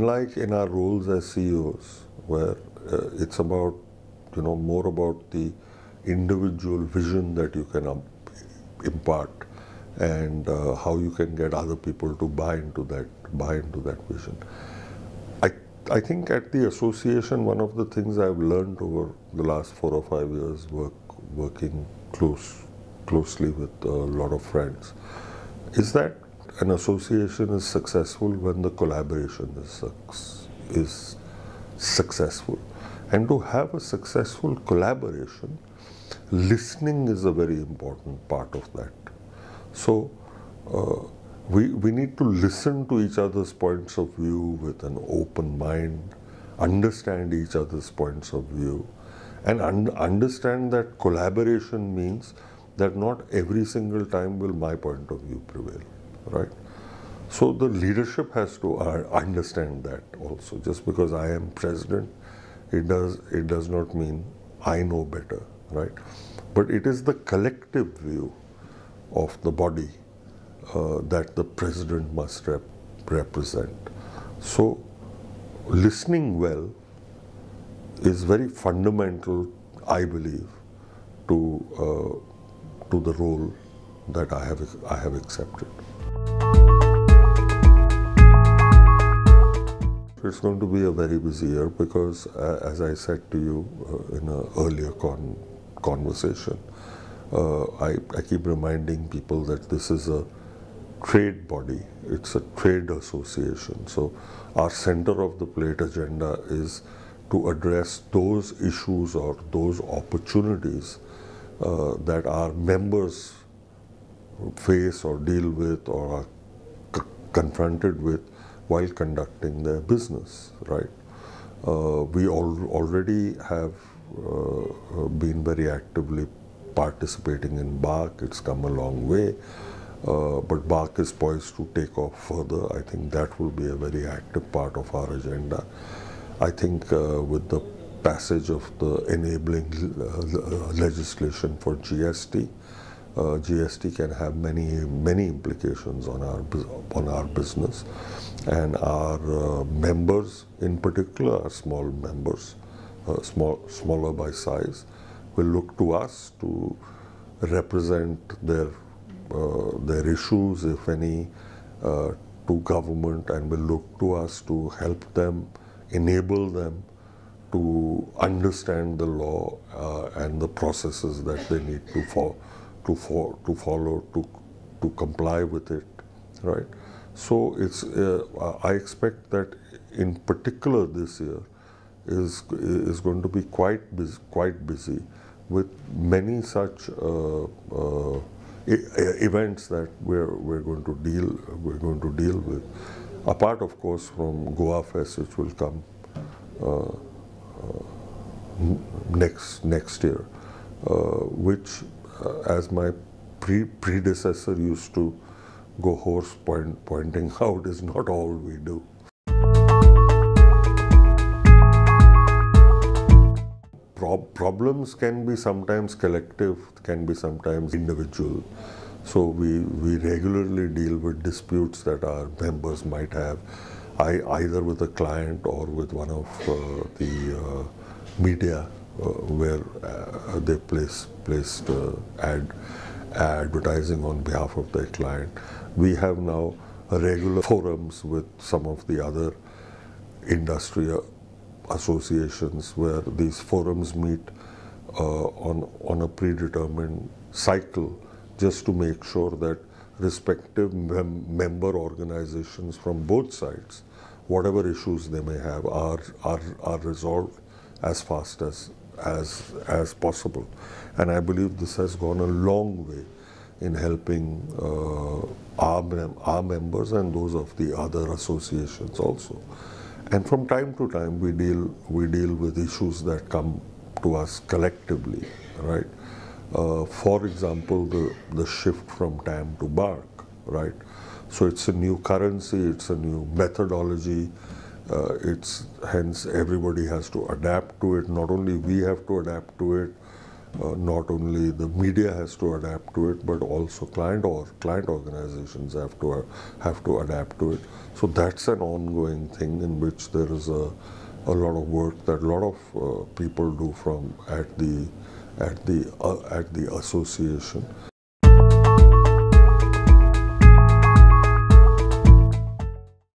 unlike in our roles as CEOs, where it's about, more about the individual vision that you can impart, and how you can get other people to buy into that vision. I think at the association, one of the things I've learned over the last 4 or 5 years working closely with a lot of friends is that an association is successful when the collaboration is successful. And to have a successful collaboration, listening is a very important part of that. So we need to listen to each other's points of view with an open mind, understand each other's points of view, and understand that collaboration means that not every single time will my point of view prevail, right? So the leadership has to understand that also. Just because I am president, it does not mean I know better, right? But it is the collective view of the body that the president must represent. So listening well is very fundamental, I believe, to the role that I have accepted. It's going to be a very busy year because, as I said to you in an earlier conversation, I keep reminding people that this is a trade body, it's a trade association. So our center of the plate agenda is to address those issues or those opportunities that our members face or deal with or are confronted with while conducting their business, right? We already have been very actively participating in BARC. It's come a long way, but BARC is poised to take off further. I think that will be a very active part of our agenda. I think with the passage of the enabling legislation for GST, GST can have many implications on our business, and our members, in particular, our small members, smaller by size, will look to us to represent their issues, if any, to government, and will look to us to help them, enable them to understand the law and the processes that they need to follow to comply with it, right? So it's I expect that in particular this year is going to be quite busy with many such events that we're going to deal with. Apart, of course, from Goa Fest, which will come next year, which, as my predecessor used to go hoarse pointing out, is not all we do. Problems can be sometimes collective, can be sometimes individual. So we regularly deal with disputes that our members might have, either with a client or with one of the media where they placed advertising on behalf of their client. We have now regular forums with some of the other industry associations where these forums meet on a predetermined cycle, just to make sure that respective member organizations from both sides, whatever issues they may have, are resolved as fast as possible. And I believe this has gone a long way in helping our members and those of the other associations also. And from time to time, we deal with issues that come to us collectively, right? For example, the shift from TAM to BARC, right? So it's a new currency, it's a new methodology. Hence everybody has to adapt to it. Not only we have to adapt to it, Not only the media has to adapt to it, but also client organizations have to adapt to it. So that's an ongoing thing in which there is a lot of work that a lot of people do from at the association.